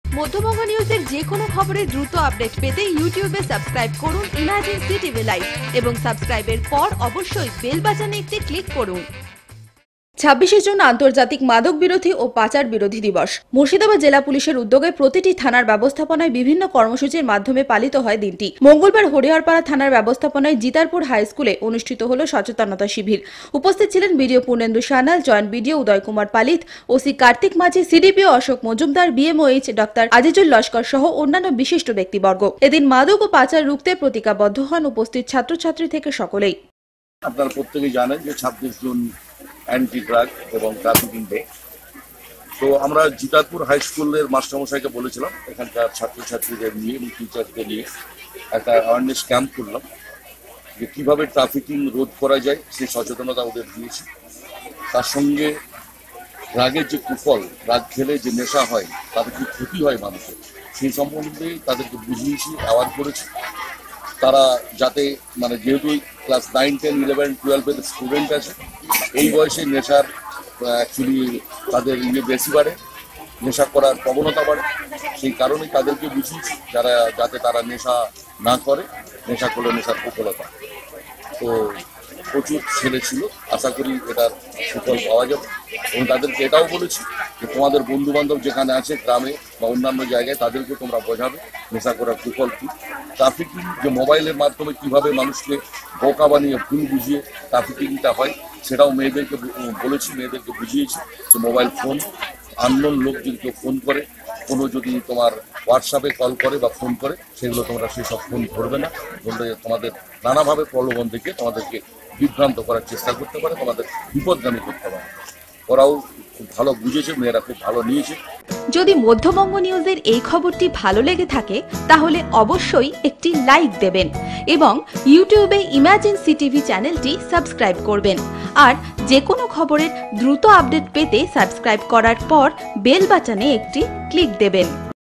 মধ্যবঙ্গ নিউজের যে কোনো খবরের দ্রুত আপডেট পেতে ইউটিউবে সাবস্ক্রাইব করুন ইমাজিন সিটিভি লাইভ এবং সাবস্ক্রাইবের পর অবশ্যই বেল বাটনে একটি ক্লিক করুন। 26শে জুন আন্তর্জাতিক মাদক বিরোধী ও পাচার বিরোধী দিবস। মুর্শিদাবাদ জেলা পুলিশের উদ্যোগে প্রতিটি থানার ব্যবস্থাপনায় বিভিন্ন কর্মসূচির মাধ্যমে পালিত হয় দিনটি। মঙ্গলবার হরিহরপাড়া থানার ব্যবস্থাপনায় জিতারপুর হাই স্কুলে অনুষ্ঠিত হল সচেতনতা শিবির। উপস্থিত ছিলেন BDO Purnendu Sanyal, joint BDO Uday Kumar Palit, OC Kartik Majhi, CDPO Ashok Majumdar, BMOH doctor Azizul Laskar সহ অন্যান্য বিশিষ্ট ব্যক্তিবর্গ। এদিন মাদক ও পাচার রুখতে প্রতিজ্ঞাবদ্ধ হন উপস্থিত ছাত্রছাত্রী থেকে সকলেই। আপনারা প্রত্যেকেই জানেন যে 26 জুন অ্যান্টি ড্রাগ এবং ট্রাফিকিং ডে। তো আমরা জিতারপুর হাই স্কুলের মাস্টারমশাইকে বলেছিলাম এখানকার ছাত্রছাত্রীদের নিয়ে এবং টিচারদের নিয়ে একটা অ্যাওয়ারনেস ক্যাম্প করলাম যে কীভাবে ট্রাফিকিং রোধ করা যায়, সেই সচেতনতা ওদের দিয়েছি। তার সঙ্গে ড্রাগের যে কুফল, ড্রাগ খেলে যে নেশা হয় তাতে কি ক্ষতি হয় মানুষের, সেই সম্বন্ধে তাদেরকে বুঝিয়েছি, অ্যাওয়ার করেছি। তারা যাতে যেহেতু ক্লাস 9, 10, 11, 12-এর স্টুডেন্ট আছে, এই বয়সে নেশার অ্যাকচুয়ালি তাদের বেশি বাড়ে, নেশা করার প্রবণতা বাড়ে। সেই কারণেই তাদেরকে বুঝিয়েছি যাতে তারা নেশা না করে, নেশা করলে নেশার কুফলতা। তো প্রচুর ছেলে ছিল, আশা করি এটার সুফল পাওয়া যাবে। এবং তাদেরকে এটাও বলেছি যে তোমাদের বন্ধু বান্ধব যেখানে আছে গ্রামে বা অন্যান্য জায়গায় তাদেরকে তোমরা বোঝাবে নেশা করার কুফল কী। ট্রাফিকিং যে মোবাইলের মাধ্যমে কীভাবে মানুষকে বোকা বানিয়ে ভুল বুঝিয়ে ট্রাফিকিংটা হয় সেটাও মেয়েদেরকে বলেছি, মেয়েদেরকে বুঝিয়েছি যে মোবাইল ফোন আননোন লোক যদি কেউ ফোন করে, কোনো যদি তোমার হোয়াটসঅ্যাপে কল করে বা ফোন করে, সেগুলো তোমরা সেসব ফোন ধরবে না, ধরলে তোমাদের নানাভাবে প্রলোভন থেকে তোমাদেরকে বিভ্রান্ত করার চেষ্টা করতে পারে, তোমাদের বিপদগামী করতে পারে। ওরাও খুব ভালো বুঝেছে, মেয়েরা খুব ভালো নিয়েছে। যদি মধ্যবঙ্গ নিউজের এই খবরটি ভালো লেগে থাকে তাহলে অবশ্যই একটি লাইক দেবেন এবং ইউটিউবে ইমাজিন সিটিভি চ্যানেলটি সাবস্ক্রাইব করবেন। আর যে কোনো খবরের দ্রুত আপডেট পেতে সাবস্ক্রাইব করার পর বেল বাটনে একটি ক্লিক দেবেন।